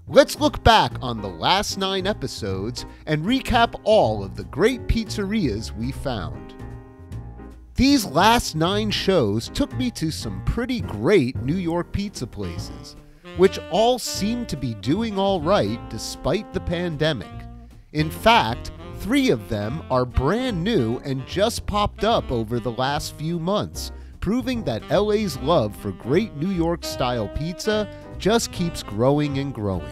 Let's look back on the last 9 episodes and recap all of the great pizzerias we found. These last 9 shows took me to some pretty great New York pizza places, which all seem to be doing all right despite the pandemic. In fact, 3 of them are brand new and just popped up over the last few months, proving that LA's love for great New York-style pizza just keeps growing and growing.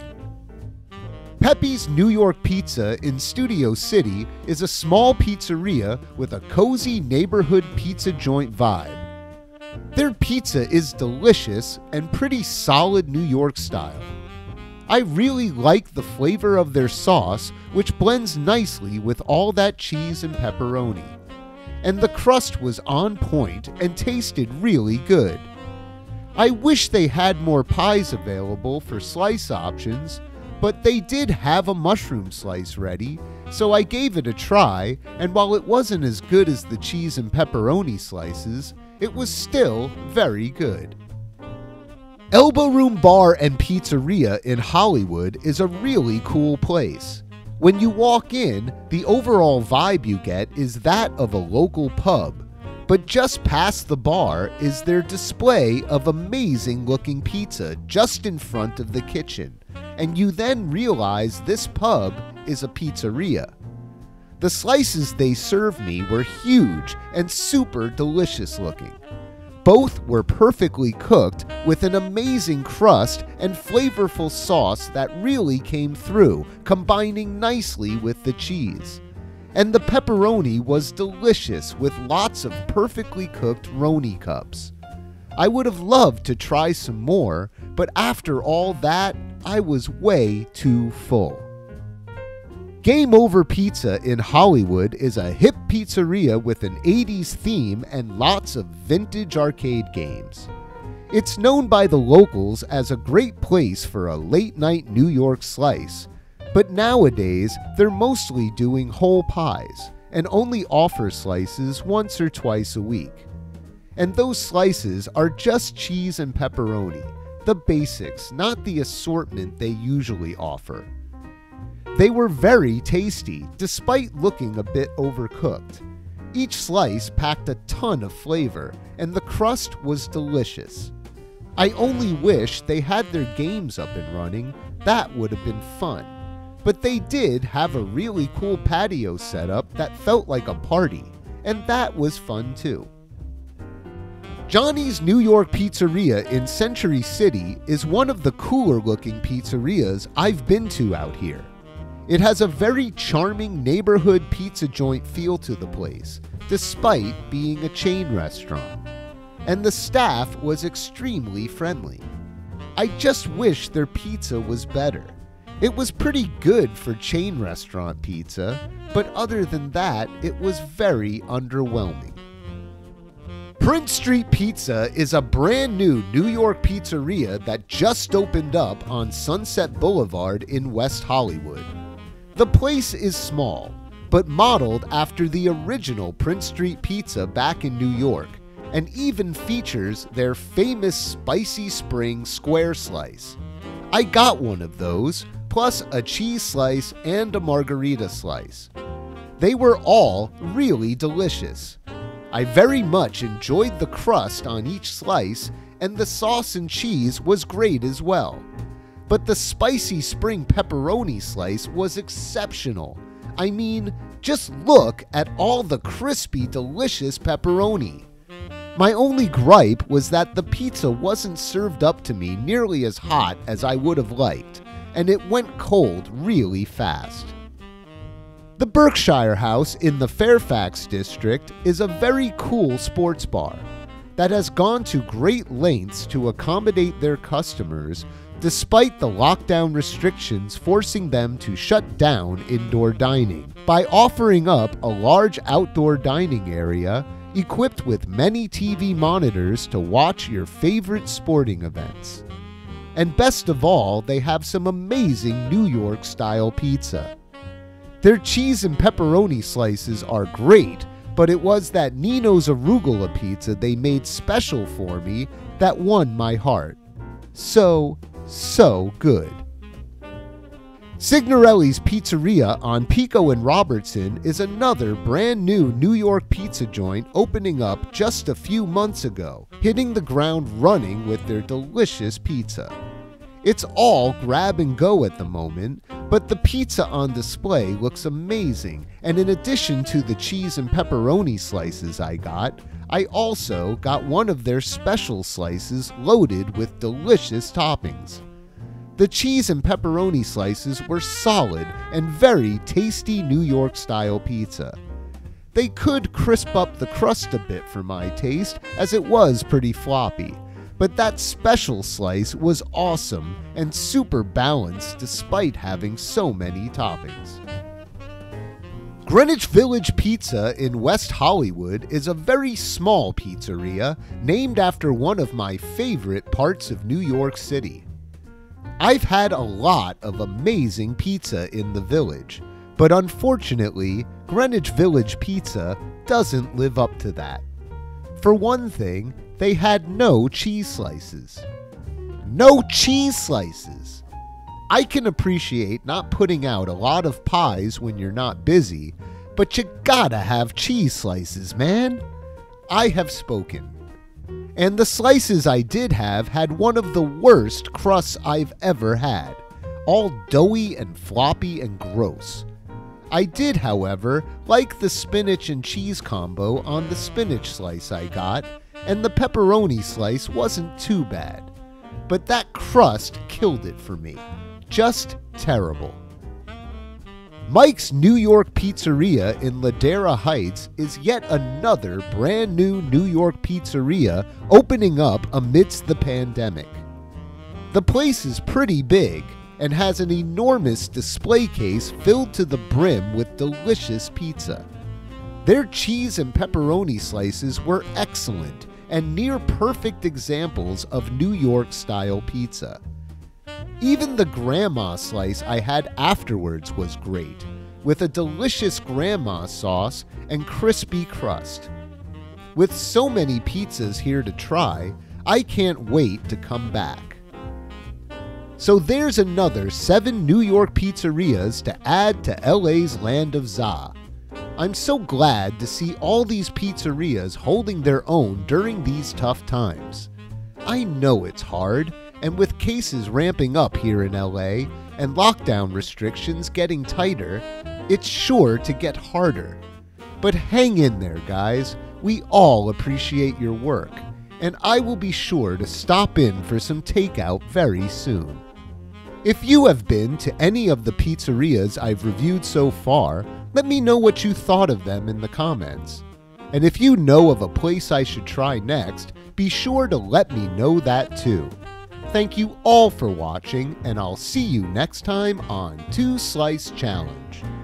Pepe's New York Pizza in Studio City is a small pizzeria with a cozy neighborhood pizza joint vibe. Their pizza is delicious and pretty solid New York style. I really like the flavor of their sauce, which blends nicely with all that cheese and pepperoni. And the crust was on point and tasted really good. I wish they had more pies available for slice options, but they did have a mushroom slice ready, so I gave it a try, and while it wasn't as good as the cheese and pepperoni slices, it was still very good. Elbow Room Bar and Pizzeria in Hollywood is a really cool place. When you walk in, the overall vibe you get is that of a local pub, but just past the bar is their display of amazing looking pizza just in front of the kitchen, and you then realize this pub is a pizzeria. The slices they served me were huge and super delicious looking. Both were perfectly cooked with an amazing crust and flavorful sauce that really came through, combining nicely with the cheese. And the pepperoni was delicious with lots of perfectly cooked roni cups. I would have loved to try some more, but after all that, I was way too full. Game Over Pizza in Hollywood is a hip pizzeria with an 80s theme and lots of vintage arcade games. It's known by the locals as a great place for a late-night New York slice, but nowadays they're mostly doing whole pies and only offer slices once or twice a week. And those slices are just cheese and pepperoni, the basics, not the assortment they usually offer. They were very tasty, despite looking a bit overcooked. Each slice packed a ton of flavor, and the crust was delicious. I only wish they had their games up and running. That would have been fun. But they did have a really cool patio setup that felt like a party, and that was fun too. Johnny's New York Pizzeria in Century City is one of the cooler looking pizzerias I've been to out here. It has a very charming neighborhood pizza joint feel to the place, despite being a chain restaurant. And the staff was extremely friendly. I just wish their pizza was better. It was pretty good for chain restaurant pizza, but other than that, it was very underwhelming. Prince Street Pizza is a brand new New York pizzeria that just opened up on Sunset Boulevard in West Hollywood. The place is small, but modeled after the original Prince Street Pizza back in New York, and even features their famous Spicy Spring square slice. I got one of those, plus a cheese slice and a margarita slice. They were all really delicious. I very much enjoyed the crust on each slice, and the sauce and cheese was great as well. But the Spicy Spring pepperoni slice was exceptional. I mean, just look at all the crispy, delicious pepperoni. My only gripe was that the pizza wasn't served up to me nearly as hot as I would have liked, and it went cold really fast. The Berkshire House in the Fairfax district is a very cool sports bar that has gone to great lengths to accommodate their customers despite the lockdown restrictions forcing them to shut down indoor dining, by offering up a large outdoor dining area equipped with many TV monitors to watch your favorite sporting events. And best of all, they have some amazing New York-style pizza. Their cheese and pepperoni slices are great, but it was that Nino's arugula pizza they made special for me that won my heart. So good. Signorelli's Pizzeria on Pico and Robertson is another brand new New York pizza joint opening up just a few months ago, hitting the ground running with their delicious pizza. It's all grab and go at the moment, but the pizza on display looks amazing, and in addition to the cheese and pepperoni slices I also got one of their special slices loaded with delicious toppings. The cheese and pepperoni slices were solid and very tasty New York-style pizza. They could crisp up the crust a bit for my taste, as it was pretty floppy, but that special slice was awesome and super balanced despite having so many toppings. Greenwich Village Pizza in West Hollywood is a very small pizzeria named after one of my favorite parts of New York City. I've had a lot of amazing pizza in the village, but unfortunately, Greenwich Village Pizza doesn't live up to that. For one thing, they had no cheese slices. No cheese slices! I can appreciate not putting out a lot of pies when you're not busy, but you gotta have cheese slices, man! I have spoken. And the slices I did have had one of the worst crusts I've ever had, all doughy and floppy and gross. I did, however, like the spinach and cheese combo on the spinach slice I got, and the pepperoni slice wasn't too bad. But that crust killed it for me. Just terrible. Mike's New York Pizzeria in Ladera Heights is yet another brand new New York pizzeria opening up amidst the pandemic. The place is pretty big and has an enormous display case filled to the brim with delicious pizza. Their cheese and pepperoni slices were excellent and near perfect examples of New York-style pizza. Even the grandma slice I had afterwards was great, with a delicious grandma sauce and crispy crust. With so many pizzas here to try, I can't wait to come back. So there's another 7 New York pizzerias to add to LA's land of za. I'm so glad to see all these pizzerias holding their own during these tough times. I know it's hard, and with cases ramping up here in LA and lockdown restrictions getting tighter, it's sure to get harder. But hang in there, guys. We all appreciate your work, and I will be sure to stop in for some takeout very soon. If you have been to any of the pizzerias I've reviewed so far, let me know what you thought of them in the comments. And if you know of a place I should try next, be sure to let me know that too. Thank you all for watching, and I'll see you next time on 2 Slice Challenge.